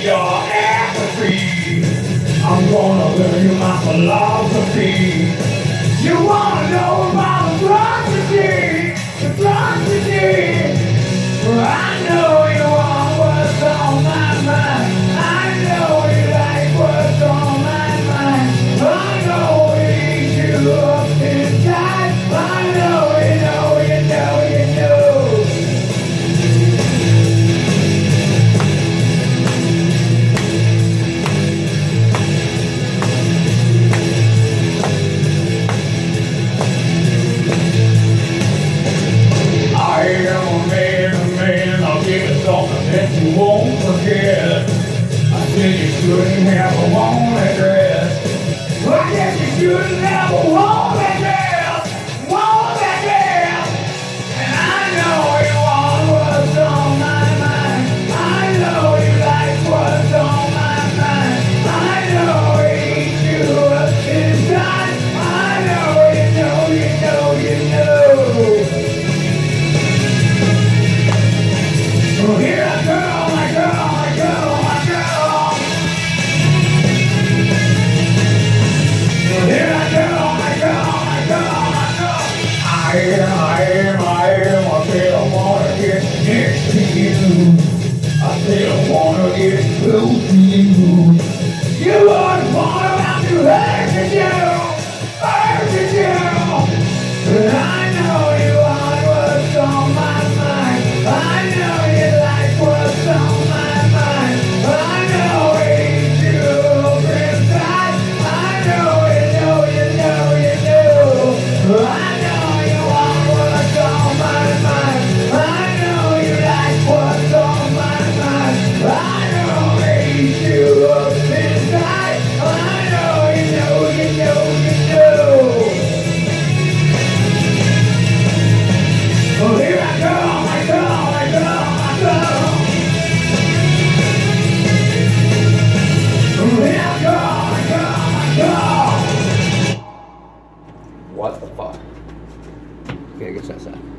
your apathy. I'm gonna learn you my philosophy. You wanna know about the philosophy? Well, I know you want what's on my mind. I know you like what's on my mind. I know it eats you up inside. I know you know, you know, you know. Something that you won't forget. I said you shouldn't have a warm address. Well, I guess you shouldn't have a warm address. Warm address. And I know you want what's on my mind. I know you like what's on my mind. I know it eats you up inside. I know you know, you know, you know. Well, here I go, my girl, my girl, my girl. Well, here I go, my girl, my girl, my girl. I still wanna get next to you. I still wanna get close to you. You are the one about to hurt you, but I know you want what's on my mind. I know you like what's on my mind. I know it eats you up inside. I know you know, you know, you know. I know you want what's on my mind. I know you like what's on my mind. I know it eats you up inside. I know you know, you know, you know. Well, here I go, my girl, my girl, my girl. Well, here I go, my girl, my girl. What the fuck? Okay, I guess that's that.